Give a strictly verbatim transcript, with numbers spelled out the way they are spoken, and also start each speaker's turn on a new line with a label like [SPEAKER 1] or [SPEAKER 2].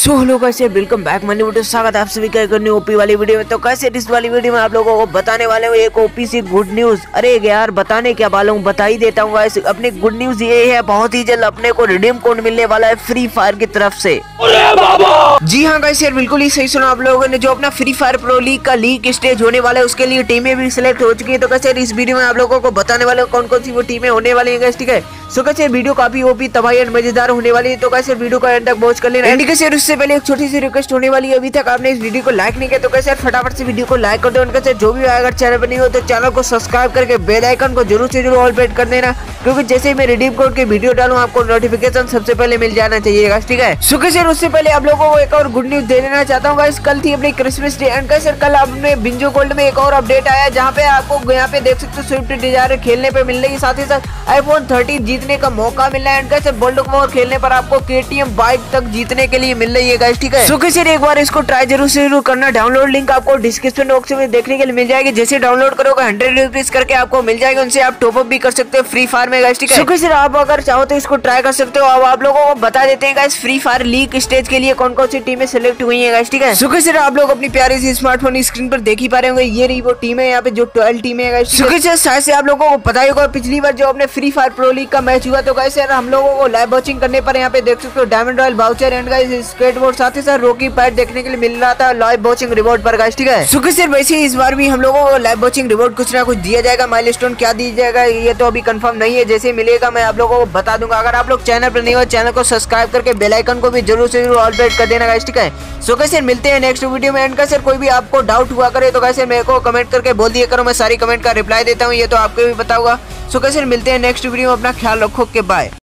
[SPEAKER 1] सो hello कैसे welcome back money video. स्वागत है आप सभी का एक न्यू ओपी वाली वीडियो में। तो कैसे इस वाली वीडियो में आप लोगों को बताने वाले हूँ एक ओपी सी गुड न्यूज। अरे यार बताने क्या वाला हूँ, बता ही देता हूँ गाइस। अपने गुड न्यूज ये है, बहुत ही जल्द अपने को रिडीम कोड मिलने वाला है फ्री फायर की तरफ से। जी हाँ गाइस यार बिल्कुल ही सही सुना आप लोगों ने। जो अपना फ्री फायर प्रो लीग का लीग स्टेज होने वाला है उसके लिए टीमें भी सिलेक्ट हो चुकी है। तो कैसे इस वीडियो में आप लोगों को बताने वाले कौन कौन सी वो टीमें होने वाली है गाइस, ठीक है। सो कैसे वीडियो काफी ओपी तबाही और मजेदार होने वाली है। तो कैसे वीडियो को एंड तक वॉच कर लेना। एंड कैसे उससे पहले एक छोटी सी रिक्वेस्ट होने वाली है, अभी तक आपने इस वीडियो को लाइक नहीं किया तो कैसे फटाफट से वीडियो को लाइक कर दो। उनका जो भी अगर चैनल पर नहीं हो तो चैनल को सब्सक्राइब करके बेल आइकन को जरूर से जरूर ऑल पे कर देना, क्योंकि जैसे ही मैं रिडीम कोड के वीडियो डालूं आपको नोटिफिकेशन सबसे पहले मिल जाना चाहिए, ठीक है। सो कैसे उससे पहले आप लोगों को एक और गुड न्यूज दे देना चाहता हूँ गाइस। कल थी अपनी क्रिसमस डे एंड कैसे कल आपने बिंजो गोल्ड में एक और अपडेट आया, जहाँ पे आपको यहाँ पे देख सकते हो स्विफ्ट डिजायर खेलने पे मिल रही है, साथ ही साथ आईफोन थर्टीन जीतने का मौका मिल रहा है। एंड कैसे वर्ल्ड वॉर खेलने पर आपको केटीएम बाइक तक जीतने के लिए मिल रही है गाइस, ठीक है। सो कैसे एक बार इसको ट्राई जरूर से जरूर करना। डाउनलोड लिंक आपको डिस्क्रिप्शन बॉक्स में देखने के लिए मिल जाएगी। जैसे डाउनलोड करोगे हंड्रेड रुपीज करके आपको मिल जाएगा, उनसे आप टॉपअप भी कर सकते हो फ्री फायर में गाइस, ठीक है। सो कैसे आप अगर चाहो तो इसको ट्राई कर सकते हो। अब आप लोगों को बता देते हैं guys Free Fire league stage के लिए कौन कौन सी टीमें सिलेक्ट हुई है गाइस, ठीक है। सो कैसे आप लोग अपनी प्यारी सी स्मार्टफोन स्क्रीन पर देख ही पा रहे होंगे, ये रही वो टीम है यहाँ पे जो ट्वेल्व टीम है गाइस। सो कैसे शायद से आप लोगों को पता ही होगा पिछली बार जो अपने फ्री फायर प्रो लीग का मैच हुआ तो गाइस यार हम लोगों को लाइव वॉचिंग करने पर यहाँ पे देख सकते हो diamond royal voucher and guys skateboard साथ ही साथ रॉकी पैड देखने के लिए मिल रहा था लाइव वॉचिंग रिवॉर्ड पर गाइस, ठीक है। सो कैसे वैसे इस बार भी हम लोगों को लाइव वॉचिंग रिवॉर्ड कुछ ना कुछ दिया जाएगा। माइलस्टोन क्या दिया जाएगा ये तो अभी कंफर्म नहीं है, जैसे मिलेगा मैं आप लोगों को बता दूंगा। अगर आप लोग चैनल पर नहीं हो चैनल को सब्सक्राइब करके बेल आइकन को भी जरूर से जरूर ऑल पे कर देना गाइस, ठीक है। सो कैसे मिलते हैं नेक्स्ट वीडियो में। एंड कैसे कोई भी आपको डाउट हुआ करे तो कैसे मेरे को कमेंट करके बोल दिया करो, मैं सारी कमेंट का रिप्लाई देता हूँ, ये तो आपको भी बताऊंगा। सो कैसे मिलते हैं नेक्स्ट वीडियो में। अपना ख्याल रखो के बाय।